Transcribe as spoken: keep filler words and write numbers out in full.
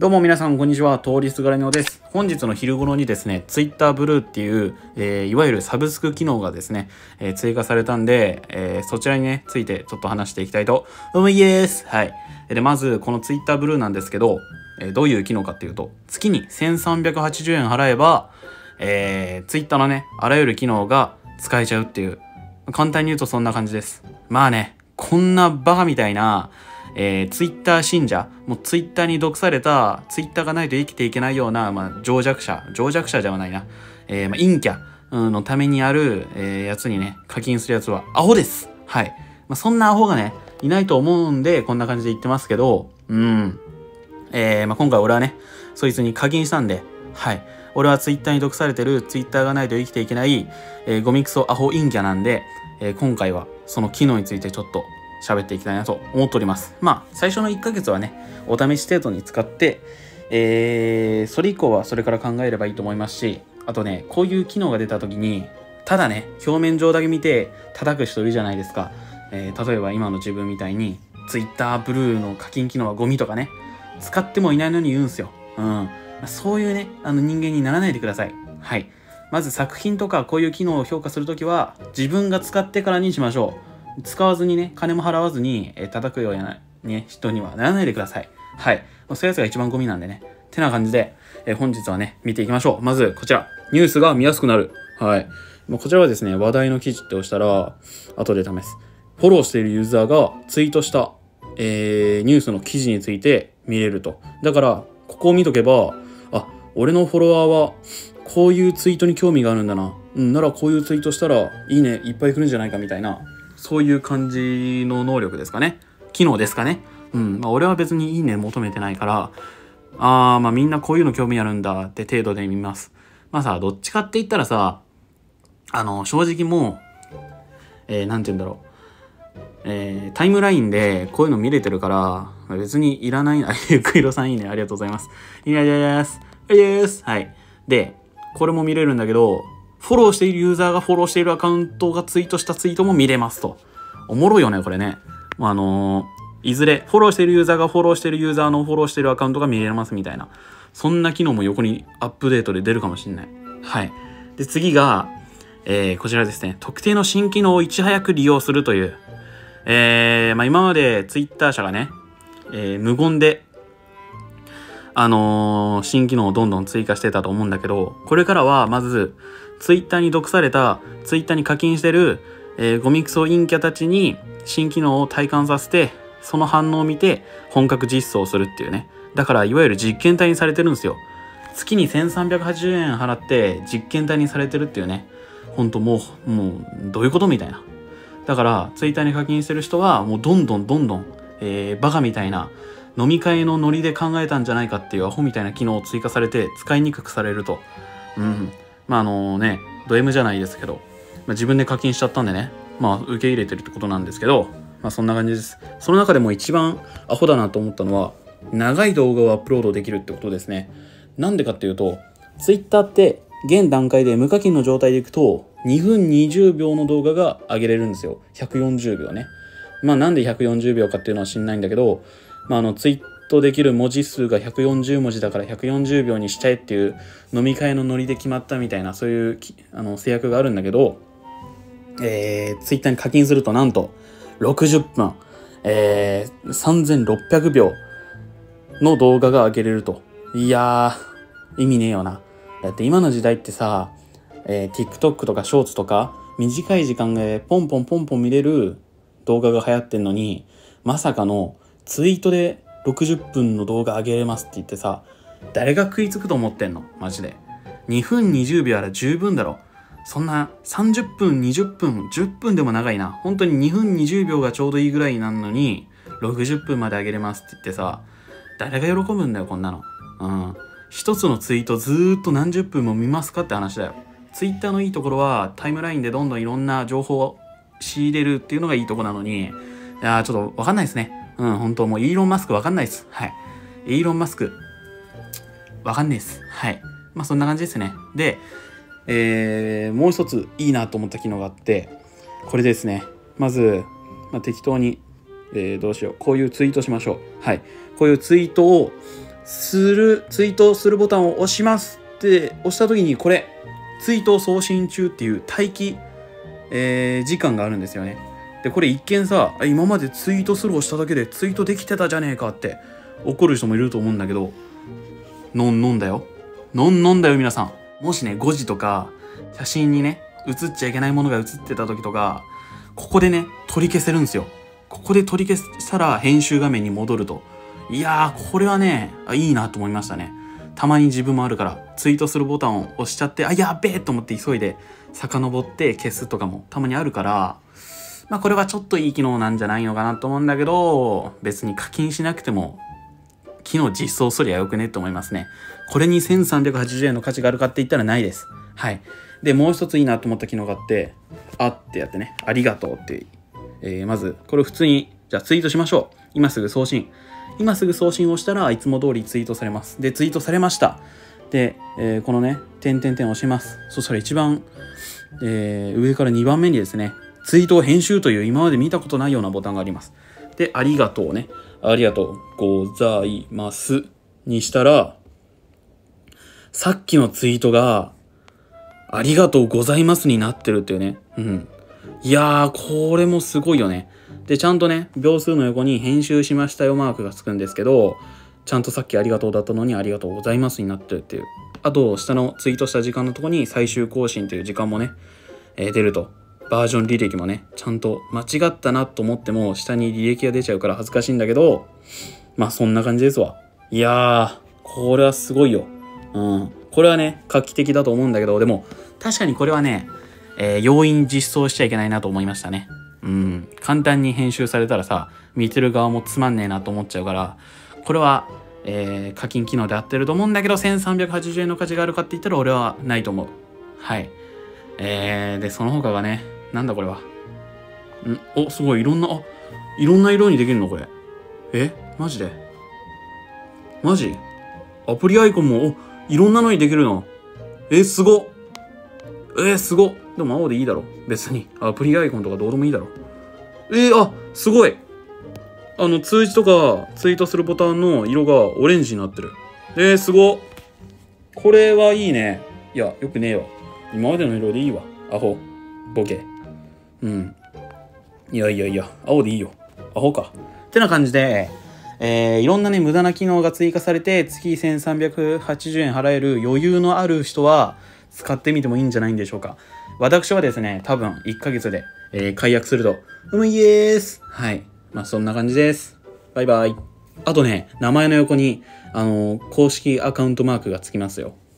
どうも皆さんこんにちは、通りすがらみのです。本日の昼頃にですね、Twitter ブルーっていう、えー、いわゆるサブスク機能がですね、えー、追加されたんで、えー、そちらにね、ついてちょっと話していきたいと思います。はい。で、まずこの Twitter ブルーなんですけど、えー、どういう機能かっていうと、月にせんさんびゃくはちじゅうえん払えば、えー、Twitter のね、あらゆる機能が使えちゃうっていう、簡単に言うとそんな感じです。まあね、こんなバカみたいな、えー、ツイッター信者、もうツイッターに毒された、ツイッターがないと生きていけないような、まあ、情弱者、情弱者じゃないな、えー、まあ、陰キャのためにある、えー、やつにね、課金するやつはアホです。はい。まあ、そんなアホがね、いないと思うんで、こんな感じで言ってますけど、うん。えー、まあ、今回俺はね、そいつに課金したんで、はい。俺はツイッターに毒されてる、ツイッターがないと生きていけない、えー、ゴミクソアホ陰キャなんで、えー、今回はその機能についてちょっと、喋っていきたいなと思っております。まあ、最初のいっかげつはね、お試し程度に使って、えー、それ以降はそれから考えればいいと思いますし、あとね、こういう機能が出た時に、ただね、表面上だけ見て叩く人いるじゃないですか。えー、例えば今の自分みたいに、Twitter ブルーの課金機能はゴミとかね、使ってもいないのに言うんすよ。うん。そういうね、あの人間にならないでください。はい。まず作品とかこういう機能を評価するときは、自分が使ってからにしましょう。使わずにね、金も払わずに、えー、叩くような、ね、人にはならないでください。はい。そういうやつが一番ゴミなんでね。てな感じで、えー、本日はね、見ていきましょう。まず、こちら。ニュースが見やすくなる。はい。こちらはですね、話題の記事って押したら、後で試す。フォローしているユーザーがツイートした、えー、ニュースの記事について見れると。だから、ここを見とけば、あ、俺のフォロワーは、こういうツイートに興味があるんだな。うん、ならこういうツイートしたら、いいね、いっぱい来るんじゃないかみたいな。そういう感じの能力ですかね。機能ですかね。うん。まあ、俺は別にいいね求めてないから、あー、まあみんなこういうの興味あるんだって程度で見ます。まあさ、どっちかって言ったらさ、あの、正直もう、えー、なんて言うんだろう。えー、タイムラインでこういうの見れてるから、別にいらないな。ゆくいろさんいいね。ありがとうございます。いやいやいやです。いやいやです。はい。で、これも見れるんだけど、フォローしているユーザーがフォローしているアカウントがツイートしたツイートも見れますと。おもろいよね、これね。まあ、あのー、いずれ、フォローしているユーザーがフォローしているユーザーのフォローしているアカウントが見れますみたいな。そんな機能も横にアップデートで出るかもしれない。はい。で、次が、えー、こちらですね。特定の新機能をいち早く利用するという。えー、まあ、今までツイッター社がね、えー、無言で、あのー、新機能をどんどん追加してたと思うんだけど、これからはまず、ツイッターに毒された、ツイッターに課金してる、えー、ゴミクソ陰キャたちに新機能を体感させて、その反応を見て本格実装するっていうね。だからいわゆる実験体にされてるんですよ。月にせんさんびゃくはちじゅうえん払って実験体にされてるっていうね。ほんともう、もう、どういうことみたいな。だから、ツイッターに課金してる人は、もうどんどんどんどん、えー、バカみたいな、飲み会のノリで考えたんじゃないかっていうアホみたいな機能を追加されて使いにくくされると。うん。まああのね、ド M じゃないですけど、まあ、自分で課金しちゃったんでね、まあ受け入れてるってことなんですけど、まあそんな感じです。その中でも一番アホだなと思ったのは、長い動画をアップロードできるってことですね。なんでかっていうと、Twitter って現段階で無課金の状態でいくと、にふんにじゅうびょうの動画が上げれるんですよ。ひゃくよんじゅうびょうね。まあなんでひゃくよんじゅうびょうかっていうのは知んないんだけど、まああのツイートできる文字数がひゃくよんじゅうもじだからひゃくよんじゅうびょうにしちゃえっていう飲み会のノリで決まったみたいな、そういうあの制約があるんだけど、えー、ツイッターに課金するとなんとろくじゅっぷん、えー、さんぜんろっぴゃくびょうの動画が上げれると。いやー、意味ねえよな。だって今の時代ってさ、えー、TikTok とかショーツとか短い時間でポンポンポンポン見れる動画が流行ってんのに、まさかのツイートでろくじゅっぷんの動画上げれますって言ってさ、誰が食いつくと思ってんのマジで。にふんにじゅうびょうあら十分だろ。そんなさんじゅっぷん、にじゅっぷん、じゅっぷんでも長いな。本当ににふんにじゅうびょうがちょうどいいぐらいなんのに、ろくじゅっぷんまで上げれますって言ってさ、誰が喜ぶんだよこんなの。うん。一つのツイートずーっと何十分も見ますかって話だよ。ツイッターのいいところはタイムラインでどんどんいろんな情報を仕入れるっていうのがいいとこなのに、いやーちょっとわかんないですね。うん、本当もうイーロン・マスクわかんないです。はい。イーロン・マスク、わかんないです。はい。まあそんな感じですね。で、えー、もう一ついいなと思った機能があって、これですね。まず、まあ、適当に、えー、どうしよう。こういうツイートしましょう。はい。こういうツイートをする、ツイートするボタンを押しますって押した時に、これ、ツイート送信中っていう待機、えー、時間があるんですよね。で、これ一見さ、今までツイートするをしただけでツイートできてたじゃねえかって怒る人もいると思うんだけど、のんのんだよ。のんのんだよ、皆さん。もしね、誤字とか、写真にね、写っちゃいけないものが写ってた時とか、ここでね、取り消せるんですよ。ここで取り消したら編集画面に戻ると。いやー、これはね、あ、いいなと思いましたね。たまに自分もあるから、ツイートするボタンを押しちゃって、あ、やべえと思って急いで遡って消すとかもたまにあるから、まあこれはちょっといい機能なんじゃないのかなと思うんだけど、別に課金しなくても、機能実装すりゃよくねって思いますね。これにせんさんびゃくはちじゅうえんの価値があるかって言ったらないです。はい。で、もう一ついいなと思った機能があって、あってやってね、ありがとうって、えー、まず、これ普通に、じゃあツイートしましょう。今すぐ送信。今すぐ送信をしたらいつも通りツイートされます。で、ツイートされました。で、えー、このね、点々点押します。そしたら一番、えー、上からにばんめにですね、ツイートを編集という今まで見たことないようなボタンがあります。で、ありがとうね。ありがとうございますにしたら、さっきのツイートが、ありがとうございますになってるっていうね。うん。いやー、これもすごいよね。で、ちゃんとね、秒数の横に編集しましたよマークがつくんですけど、ちゃんとさっきありがとうだったのにありがとうございますになってるっていう。あと、下のツイートした時間のとこに最終更新という時間もね、えー、出ると。バージョン履歴もね、ちゃんと間違ったなと思っても下に履歴が出ちゃうから恥ずかしいんだけど、まあそんな感じですわ。いやー、これはすごいよ。うん。これはね、画期的だと思うんだけど、でも、確かにこれはね、えー、容易に実装しちゃいけないなと思いましたね。うん。簡単に編集されたらさ、見てる側もつまんねえなと思っちゃうから、これは、えー、課金機能で合ってると思うんだけど、せんさんびゃくはちじゅうえんの価値があるかって言ったら俺はないと思う。はい。えー、で、その他がね、なんだこれは。んお、すごい、いろんな、あ、いろんな色にできるのこれ。えマジでマジアプリアイコンも、お、いろんなのにできるの。え、すごっ。えー、すごっ。でも青でいいだろ。別に。アプリアイコンとかどうでもいいだろ。えー、あ、すごい。あの、通知とかツイートするボタンの色がオレンジになってる。えー、すごっ。これはいいね。いや、よくねえわ。今までの色でいいわ。アホ。ボケ。うん。いやいやいや、青でいいよ。アホか。ってな感じで、えー、いろんなね、無駄な機能が追加されて、月せんさんびゃくはちじゅうえん払える余裕のある人は、使ってみてもいいんじゃないんでしょうか。私はですね、多分いっかげつで、えー、解約すると、うむいえーす。はい。まあ、そんな感じです。バイバイ。あとね、名前の横に、あのー、公式アカウントマークがつきますよ。